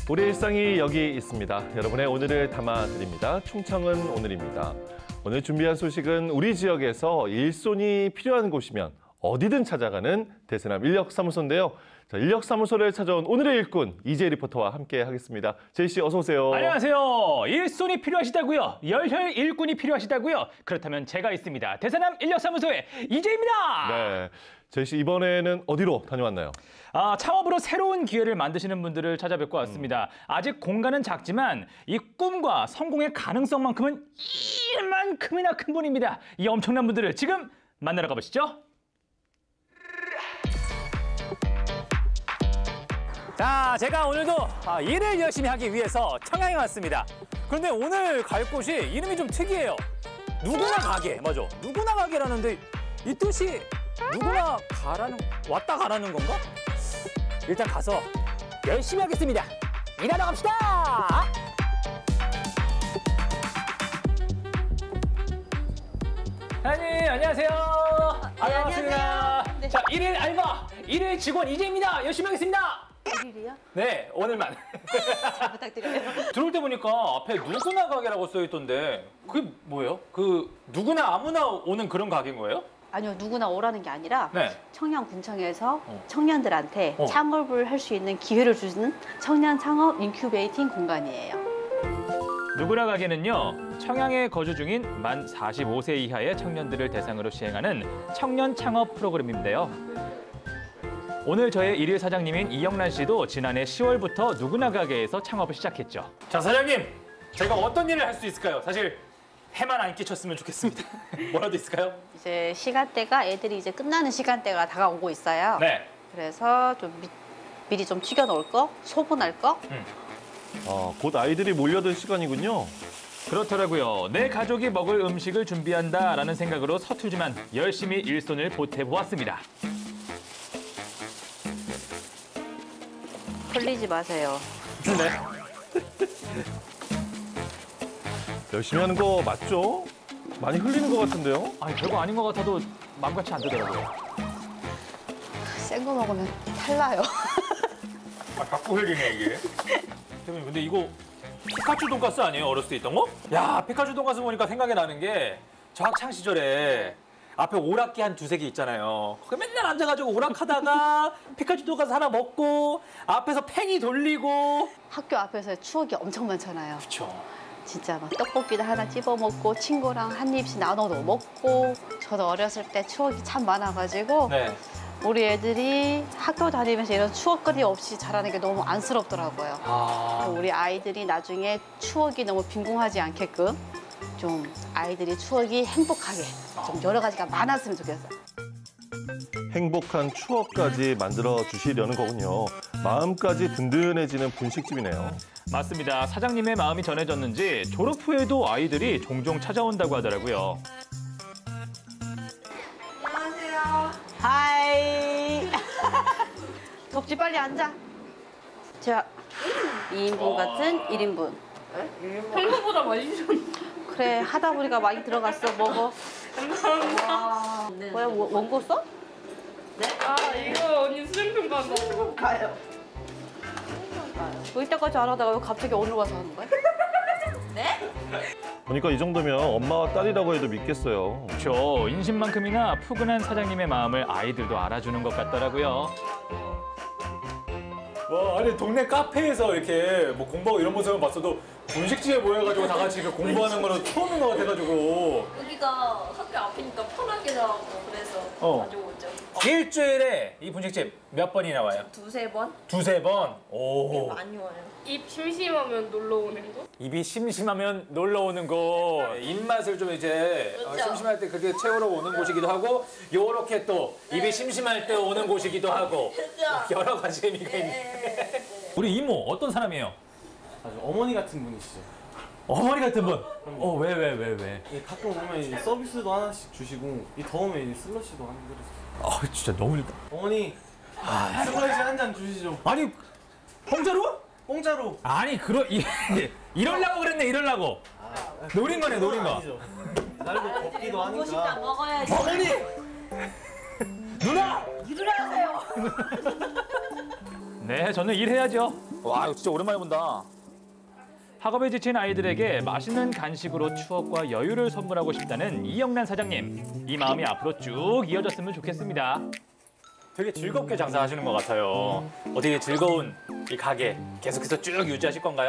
우리 일상이 여기 있습니다. 여러분의 오늘을 담아드립니다. 충청은 오늘입니다. 오늘 준비한 소식은 우리 지역에서 일손이 필요한 곳이면 어디든 찾아가는 대세남 인력사무소인데요. 자, 인력사무소를 찾아온 오늘의 일꾼 이재희 리포터와 함께 하겠습니다. 제희 씨 어서 오세요. 안녕하세요. 일손이 필요하시다고요? 열혈 일꾼이 필요하시다고요? 그렇다면 제가 있습니다. 대세남 인력사무소의 이재희입니다. 네, 제희 씨 이번에는 어디로 다녀왔나요? 창업으로 새로운 기회를 만드시는 분들을 찾아뵙고 왔습니다. 아직 공간은 작지만 이 꿈과 성공의 가능성만큼은 이만큼이나 큰 분입니다. 이 엄청난 분들을 지금 만나러 가보시죠. 자, 제가 오늘도 일을 열심히 하기 위해서 청양에 왔습니다. 그런데 오늘 갈 곳이 이름이 좀 특이해요. 누구나 가게, 맞아. 누구나 가게라는데 이 뜻이 누구나 가라는, 왔다 가라는 건가? 일단 가서 열심히 하겠습니다. 일하러 갑시다! 사장님, 안녕하세요. 반갑습니다. 네. 자, 일일 알바, 일일 직원 이재입니다. 열심히 하겠습니다. 일이요? 네, 오늘만. 잘 부탁드려요. 들어올 때 보니까 앞에 누구나 가게라고 써 있던데 그게 뭐예요? 그 누구나 아무나 오는 그런 가게인 거예요? 아니요, 누구나 오라는 게 아니라 네. 청양군청에서 청년들한테 어. 창업을 할 수 있는 기회를 주는 청년 창업 인큐베이팅 공간이에요. 누구나 가게는요, 청양에 거주 중인 만 45세 이하의 청년들을 대상으로 시행하는 청년 창업 프로그램인데요. 오늘 저의 일일 사장님인 이영란 씨도 지난해 10월부터 누구나 가게에서 창업을 시작했죠. 자, 사장님, 제가 어떤 일을 할 수 있을까요? 사실 해만 안 끼쳤으면 좋겠습니다. 뭐라도 있을까요? 이제 시간대가 애들이 이제 끝나는 시간대가 다가오고 있어요. 네. 그래서 좀 미리 좀 튀겨놓을 거, 소분할 거. 곧 아이들이 몰려들 시간이군요. 그렇더라고요. 내 가족이 먹을 음식을 준비한다라는 생각으로 서툴지만 열심히 일손을 보태보았습니다. 흘리지 마세요. 네. 열심히 하는 거 맞죠? 많이 흘리는 것 같은데요? 아니, 별거 아닌 것 같아도 마음같이 안 되더라고요. 센 거 먹으면 탈나요. 자꾸 흘리네, 이게. 대표님, 근데 이거 피카츄 돈가스 아니에요? 어렸을 때 있던 거? 야, 피카츄 돈가스 보니까 생각이 나는 게 저 학창 시절에 앞에 오락기 한 두세 개 있잖아요. 거기 맨날 앉아가지고 오락하다가 피카츄 돈가스 하나 먹고 앞에서 팽이 돌리고. 학교 앞에서의 추억이 엄청 많잖아요. 그쵸. 진짜 막 떡볶이도 하나 찝어 먹고 친구랑 한 입씩 나눠도 먹고. 저도 어렸을 때 추억이 참 많아가지고 네. 우리 애들이 학교 다니면서 이런 추억거리 없이 자라는 게 너무 안쓰럽더라고요. 우리 아이들이 나중에 추억이 너무 빈궁하지 않게끔 좀 아이들이 추억이 행복하게 좀 여러 가지가 많았으면 좋겠어요. 행복한 추억까지 만들어 주시려는 거군요. 마음까지 든든해지는 분식집이네요. 맞습니다. 사장님의 마음이 전해졌는지 졸업 후에도 아이들이 종종 찾아온다고 하더라고요. 안녕하세요. 하이. 덕지 빨리 앉아. 자, 2인분 같은 1인분. 생각보다 맛있어. 그래, 하다 보니까 많이 들어갔어. 먹어. 감사합니다. 뭐야, 원고 써? 아, 이거 언니 수행평 간다고. 가요. 뭐 이때까지 안 하다가 왜 갑자기 오늘 와서 하는 거야? 네? 보니까 이 정도면 엄마와 딸이라고 해도 믿겠어요. 그렇죠. 인심만큼이나 푸근한 사장님의 마음을 아이들도 알아주는 것 같더라고요. 와, 아니 동네 카페에서 이렇게 뭐 공부하고 이런 모습을 봤어도 분식집에 모여가지고 다 같이 이렇게 공부하는 거는 처음인 것 같아가지고. 여기가 학교 앞이니까 편하게 하고 그래서 자주 오죠. 일주일에 이 분식집 몇 번이나 와요? 두세 번? 두세 번? 오. 많이 와요. 입 심심하면 놀러 오는 거? 입이 심심하면 놀러 오는 곳. 입맛을 좀 이제 그렇죠. 심심할 때 그렇게 채우러 오는 곳이기도 하고, 요렇게 또 입이 심심할 때 오는 곳이기도 하고, 여러 가지 의미가 있네. 우리 이모 어떤 사람이에요? 아주 어머니 같은 분이시죠. 어머니 같은 분. 왜? 예, 가끔 오면 이제 서비스도 하나씩 주시고 이 더우면 이제 슬러시도 한 그릇. 진짜 너무. 어머니 슬러시 한 잔 주시죠. 아니, 공짜로? 공짜로. 아니, 이럴라고 그랬네, 이럴라고. 노린 거네, 노린 거. 아니죠. 날도 덥기도 하니까. 먹어야지. 어머니! 누나! 일을 하세요. 네, 저는 일해야죠. 와, 이거 진짜 오랜만에 본다. 학업에 지친 아이들에게 맛있는 간식으로 추억과 여유를 선물하고 싶다는 이영란 사장님. 이 마음이 앞으로 쭉 이어졌으면 좋겠습니다. 되게 즐겁게 장사하시는 것 같아요. 어떻게 즐거운 이 가게 계속해서 쭉 유지하실 건가요?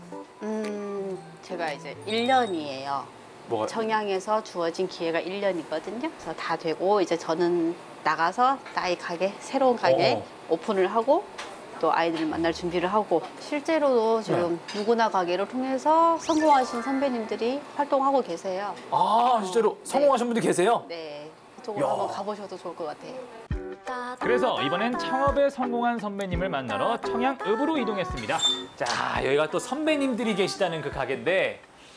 제가 이제 1년이에요. 뭐가? 청양에서 주어진 기회가 1년이거든요. 그래서 다 되고 이제 저는 나가서 나의 가게, 새로운 가게 오픈을 하고 또 아이들을 만날 준비를 하고 실제로도 지금 누구나 가게를 통해서 성공하신 선배님들이 활동하고 계세요. 아, 실제로 성공하신 분들이 계세요? 네, 그쪽으로 한번 가보셔도 좋을 것 같아요. 그래서 이번엔 창업에 성공한 선배님을 만나러 청양읍으로 이동했습니다. 자, 여기가 또 선배님들이 계시다는 그 가게인데,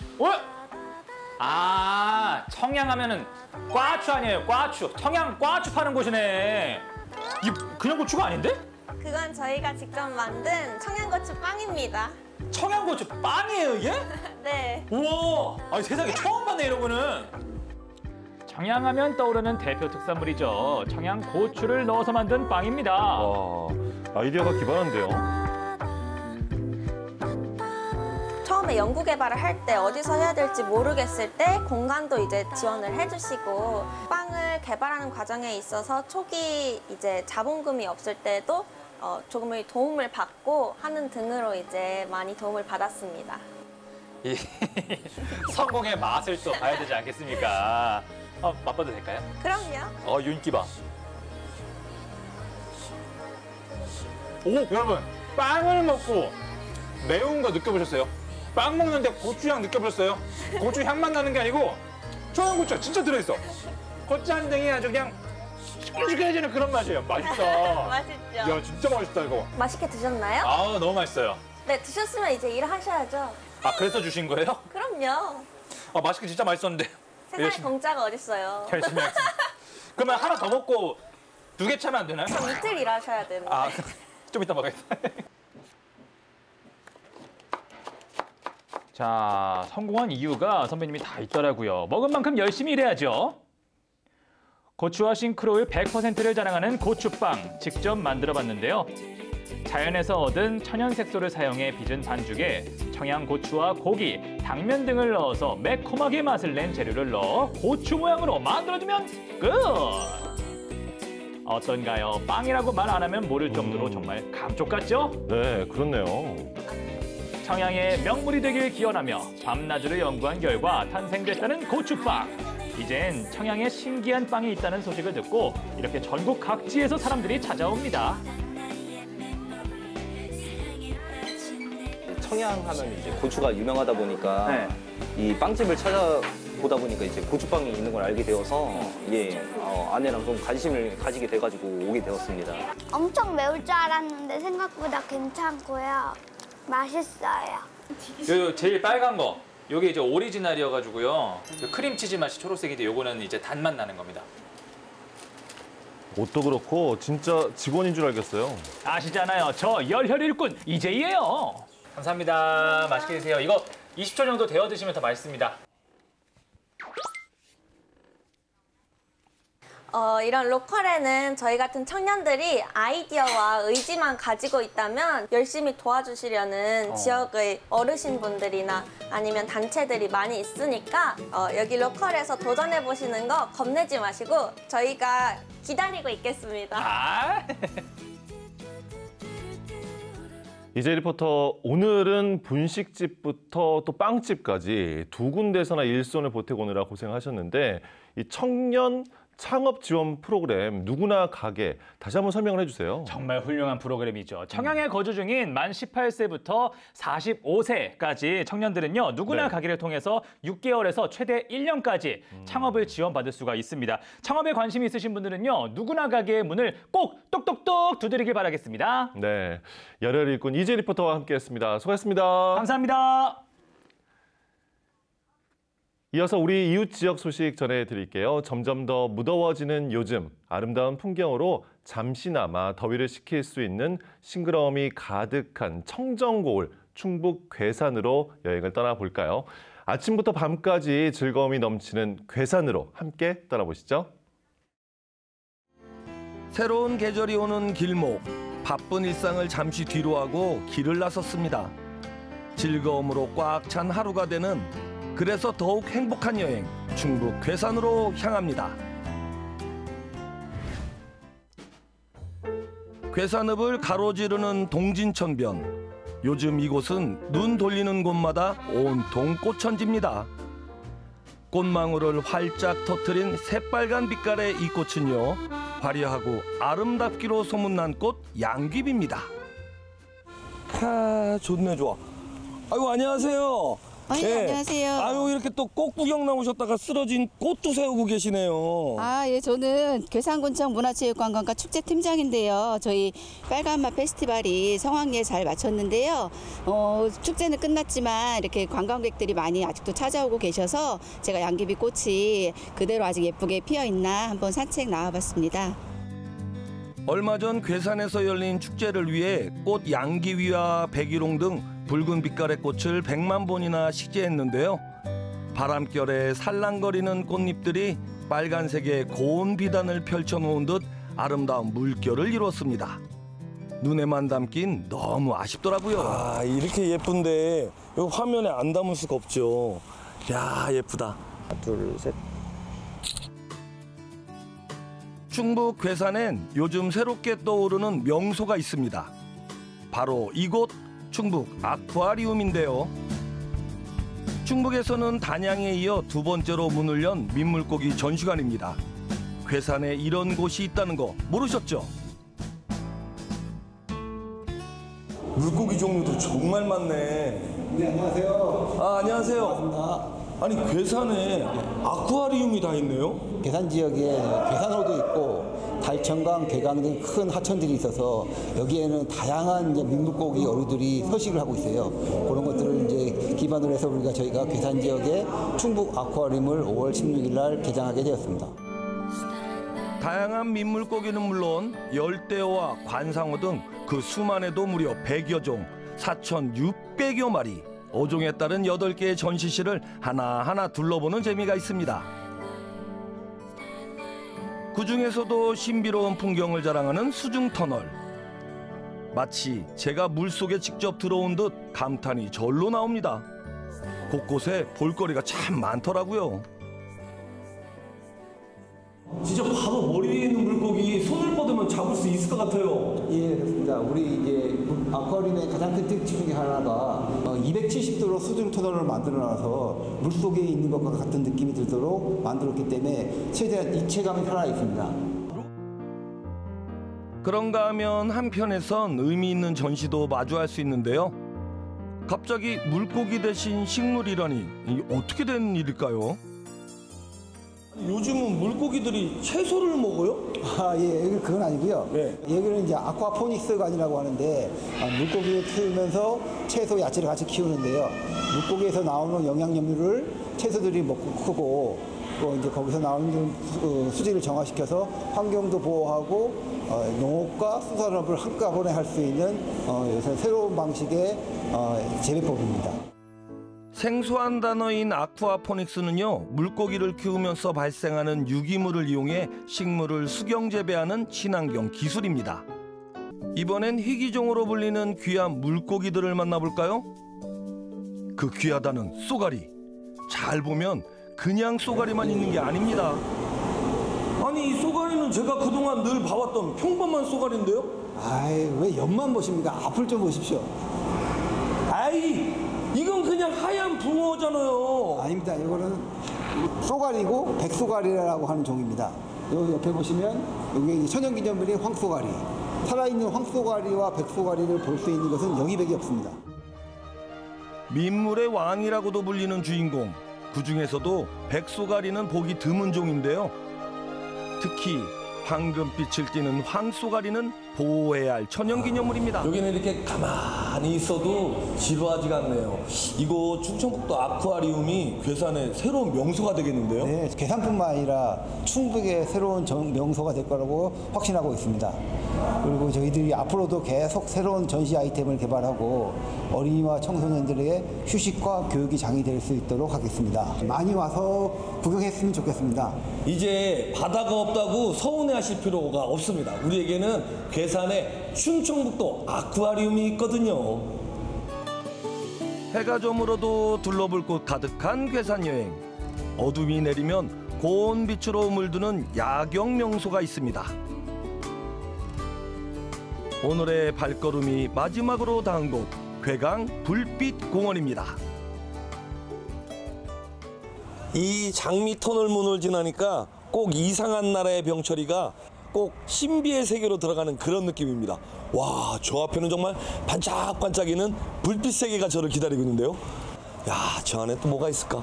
아, 청양하면은 꽈추 아니에요, 꽈추. 청양 꽈추 파는 곳이네. 이 그냥 고추가 아닌데? 그건 저희가 직접 만든 청양고추 빵입니다. 청양고추 빵이에요, 이게? 네. 우와, 아니, 세상에 처음 봤네, 이런 거는. 청양하면 떠오르는 대표 특산물이죠. 청양고추를 넣어서 만든 빵입니다. 와, 아이디어가 기발한데요. 처음에 연구 개발을 할 때 어디서 해야 될지 모르겠을 때 공간도 이제 지원을 해주시고 빵을 개발하는 과정에 있어서 초기 이제 자본금이 없을 때도 조금의 도움을 받고 하는 등으로 이제 많이 도움을 받았습니다. 이 성공의 맛을 또 봐야 되지 않겠습니까? 맛봐도 될까요? 그럼요. 윤기 봐. 오, 여러분, 빵을 먹고 매운 거 느껴보셨어요? 빵 먹는데 고추향 느껴보셨어요? 고추 향만 나는 게 아니고 청양고추가 진짜 들어있어. 고추 한 덩이 아주 그냥 시원시원해지는 그런 맛이에요. 맛있다. 맛있죠? 야, 진짜 맛있다, 이거. 맛있게 드셨나요? 아, 너무 맛있어요. 네, 드셨으면 이제 일을 하셔야죠. 아, 그래서 주신 거예요? 그럼요. 아, 맛있게 진짜 맛있었는데. 세상에 열심히. 공짜가 어딨어요. 열심히 하겠습니다. 그러면 하나 더 먹고 2개 차면 안 되나요? 그럼 이틀 일하셔야 되는데. 아, 좀 이따 먹어야겠다. 자, 성공한 이유가 선배님이 다 있더라고요. 먹은 만큼 열심히 일해야죠. 고추와 싱크로율 100%를 자랑하는 고추빵 직접 만들어봤는데요. 자연에서 얻은 천연 색소를 사용해 빚은 반죽에 청양고추와 고기, 당면 등을 넣어서 매콤하게 맛을 낸 재료를 넣어 고추 모양으로 만들어주면 끝! 어떤가요? 빵이라고 말 안 하면 모를 정도로 정말 감쪽 같죠? 네, 그렇네요. 청양의 명물이 되길 기원하며 밤낮으로 연구한 결과 탄생됐다는 고추빵. 이젠 청양에 신기한 빵이 있다는 소식을 듣고 이렇게 전국 각지에서 사람들이 찾아옵니다. 청양하면 이제 고추가 유명하다 보니까 이 빵집을 찾아보다 보니까 이제 고추빵이 있는 걸 알게 되어서 아내랑 좀 관심을 가지게 돼가지고 오게 되었습니다. 엄청 매울 줄 알았는데 생각보다 괜찮고요. 맛있어요. 요 제일 빨간 거, 요게 이제 오리지널이어가지고요. 그 크림치즈 맛이 초록색인데 요거는 이제 단맛 나는 겁니다. 옷도 그렇고 진짜 직원인 줄 알겠어요. 아시잖아요. 저 열혈 일꾼 이재희예요. 감사합니다. 맛있게 드세요. 이거 20초 정도 데워 드시면 더 맛있습니다. 이런 로컬에는 저희 같은 청년들이 아이디어와 의지만 가지고 있다면 열심히 도와주시려는 지역의 어르신분들이나 아니면 단체들이 많이 있으니까 여기 로컬에서 도전해보시는 거 겁내지 마시고 저희가 기다리고 있겠습니다. 아. 이재희 리포터, 오늘은 분식집부터 또 빵집까지 두 군데서나 일손을 보태고느라 고생하셨는데 이 청년 창업 지원 프로그램 누구나 가게 다시 한번 설명을 해주세요. 정말 훌륭한 프로그램이죠. 청양에 거주 중인 만 18세부터 45세까지 청년들은요. 누구나 네. 가게를 통해서 6개월에서 최대 1년까지 창업을 지원받을 수가 있습니다. 창업에 관심이 있으신 분들은요. 누구나 가게의 문을 꼭 똑똑똑 두드리길 바라겠습니다. 네, 열혈 일꾼 이재희 리포터와 함께했습니다. 수고하셨습니다. 감사합니다. 이어서 우리 이웃 지역 소식 전해드릴게요. 점점 더 무더워지는 요즘 아름다운 풍경으로 잠시나마 더위를 식힐 수 있는 싱그러움이 가득한 청정고을 충북 괴산으로 여행을 떠나볼까요? 아침부터 밤까지 즐거움이 넘치는 괴산으로 함께 떠나보시죠. 새로운 계절이 오는 길목, 바쁜 일상을 잠시 뒤로하고 길을 나섰습니다. 즐거움으로 꽉 찬 하루가 되는 그래서 더욱 행복한 여행 충북 괴산으로 향합니다. 괴산읍을 가로지르는 동진천변. 요즘 이곳은 눈 돌리는 곳마다 온통 꽃천지입니다. 꽃망울을 활짝 터트린 새빨간 빛깔의 이 꽃은요, 화려하고 아름답기로 소문난 꽃 양귀비입니다. 아, 좋네 좋아. 아이고 안녕하세요. 네, 안녕하세요. 아유 이렇게 또 꽃 구경 나오셨다가 쓰러진 꽃도 세우고 계시네요. 예, 저는 괴산군청 문화체육관광과 축제팀장인데요. 저희 빨간맛 페스티벌이 성황리에 잘 마쳤는데요. 축제는 끝났지만 이렇게 관광객들이 많이 아직도 찾아오고 계셔서 제가 양귀비 꽃이 그대로 아직 예쁘게 피어 있나 한번 산책 나와봤습니다. 얼마 전 괴산에서 열린 축제를 위해 꽃 양귀위와 백일홍 등 붉은 빛깔의 꽃을 100만 본이나 식재했는데요. 바람결에 살랑거리는 꽃잎들이 빨간색의 고운 비단을 펼쳐놓은 듯 아름다운 물결을 이뤘습니다. 눈에만 담긴 너무 아쉽더라고요. 아, 이렇게 예쁜데 여기 화면에 안 담을 수가 없죠. 야, 예쁘다. 하나, 둘, 셋. 충북 괴산엔 요즘 새롭게 떠오르는 명소가 있습니다. 바로 이곳 충북 아쿠아리움인데요. 충북에서는 단양에 이어 두 번째로 문을 연 민물고기 전시관입니다. 괴산에 이런 곳이 있다는 거 모르셨죠? 물고기 종류도 정말 많네. 네, 안녕하세요. 아, 안녕하세요. 반갑습니다. 아니, 괴산에 아쿠아리움이 다 있네요? 괴산 지역에 괴산호도 있고 달천강, 괴강 등 큰 하천들이 있어서 여기에는 다양한 이제 민물고기 어류들이 서식을 하고 있어요. 그런 것들을 이제 기반으로 해서 저희가 괴산 지역에 충북 아쿠아리움을 5월 16일 날 개장하게 되었습니다. 다양한 민물고기는 물론 열대어와 관상어 등 그 수만에도 무려 100여 종, 4,600여 마리, 어종에 따른 8개의 전시실을 하나하나 둘러보는 재미가 있습니다. 그중에서도 신비로운 풍경을 자랑하는 수중터널. 마치 제가 물속에 직접 들어온 듯 감탄이 절로 나옵니다. 곳곳에 볼거리가 참 많더라고요. 진짜 바로 머리 위에 있는 물고기 손을 뻗으면 잡을 수 있을 것 같아요. 예, 그렇습니다. 우리 이제 아쿠아리움의 가장 큰 특징 중에 하나가 270도로 수중 터널을 만들어놔서 물속에 있는 것과 같은 느낌이 들도록 만들었기 때문에 최대한 입체감이 살아 있습니다. 그런가 하면 한편에선 의미 있는 전시도 마주할 수 있는데요. 갑자기 물고기 대신 식물이라니 어떻게 된 일일까요? 요즘은 물고기들이 채소를 먹어요? 예, 그건 아니고요. 네. 여기는 이제 아쿠아포닉스관이라고 하는데 물고기를 키우면서 채소, 야채를 같이 키우는데요. 물고기에서 나오는 영양염류를 채소들이 먹고 크고 또 이제 거기서 나오는 수질을 정화시켜서 환경도 보호하고 농업과 수산업을 한꺼번에 할 수 있는 요새 새로운 방식의 재배법입니다. 생소한 단어인 아쿠아포닉스는요, 물고기를 키우면서 발생하는 유기물을 이용해 식물을 수경 재배하는 친환경 기술입니다. 이번엔 희귀종으로 불리는 귀한 물고기들을 만나볼까요? 그 귀하다는 쏘가리. 잘 보면 그냥 쏘가리만 있는 게 아닙니다. 아니, 이 쏘가리는 제가 그동안 늘 봐왔던 평범한 쏘가리인데요? 아이, 왜 옆만 보십니까? 앞을 좀 보십시오. 아이, 이건 그냥 하얀 붕어잖아요. 아닙니다. 이거는 쏘가리고 백쏘가리라고 하는 종입니다. 여기 옆에 보시면 여기 이제 천연기념물인 황쏘가리. 살아있는 황쏘가리와 백쏘가리를 볼 수 있는 것은 여기밖에 없습니다. 민물의 왕이라고도 불리는 주인공. 그중에서도 백쏘가리는 보기 드문 종인데요. 특히 황금빛을 띠는 황쏘가리는 보호해야 할 천연기념물입니다. 여기는 이렇게 가만히 있어도 지루하지가 않네요. 이거 충청북도 아쿠아리움이 괴산의 새로운 명소가 되겠는데요? 네, 괴산뿐만 아니라 충북의 새로운 명소가 될 거라고 확신하고 있습니다. 그리고 저희들이 앞으로도 계속 새로운 전시 아이템을 개발하고 어린이와 청소년들의 휴식과 교육이 장이 될 수 있도록 하겠습니다. 많이 와서 구경했으면 좋겠습니다. 이제 바다가 없다고 서운해하실 필요가 없습니다. 우리에게는 괴산에 춘천북도 아쿠아리움이 있거든요. 해가 저물어도 둘러볼 곳 가득한 괴산 여행. 어둠이 내리면 고운 빛으로 물드는 야경 명소가 있습니다. 오늘의 발걸음이 마지막으로 닿은 곳, 괴강 불빛공원입니다. 이 장미 터널 문을 지나니까 꼭 이상한 나라의 병철이가 꼭 신비의 세계로 들어가는 그런 느낌입니다. 와, 저 앞에는 정말 반짝반짝이는 불빛 세계가 저를 기다리고 있는데요. 야, 저 안에 또 뭐가 있을까?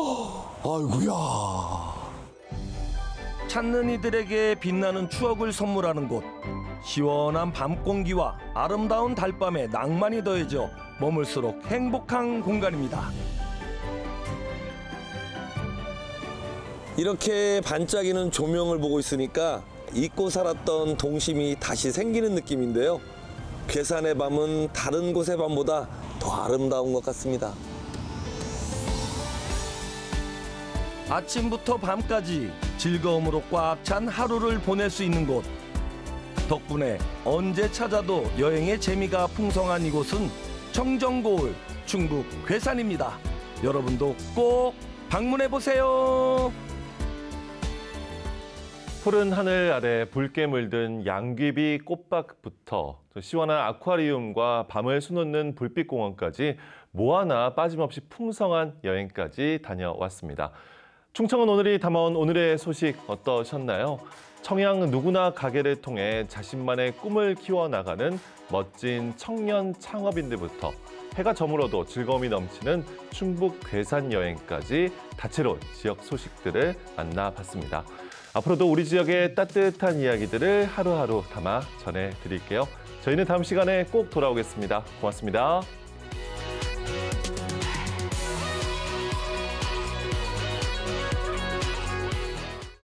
아이고야. 찾는 이들에게 빛나는 추억을 선물하는 곳. 시원한 밤 공기와 아름다운 달밤에 낭만이 더해져 머물수록 행복한 공간입니다. 이렇게 반짝이는 조명을 보고 있으니까 잊고 살았던 동심이 다시 생기는 느낌인데요. 괴산의 밤은 다른 곳의 밤보다 더 아름다운 것 같습니다. 아침부터 밤까지 즐거움으로 꽉 찬 하루를 보낼 수 있는 곳. 덕분에 언제 찾아도 여행의 재미가 풍성한 이곳은 청정고을 충북 괴산입니다. 여러분도 꼭 방문해 보세요. 푸른 하늘 아래 붉게 물든 양귀비 꽃밭부터 시원한 아쿠아리움과 밤을 수놓는 불빛공원까지 뭐 하나 빠짐없이 풍성한 여행까지 다녀왔습니다. 충청은 오늘이 담아온 오늘의 소식 어떠셨나요? 청양 누구나 가게를 통해 자신만의 꿈을 키워나가는 멋진 청년 창업인들부터 해가 저물어도 즐거움이 넘치는 충북 괴산 여행까지 다채로운 지역 소식들을 만나봤습니다. 앞으로도 우리 지역의 따뜻한 이야기들을 하루하루 담아 전해드릴게요. 저희는 다음 시간에 꼭 돌아오겠습니다. 고맙습니다.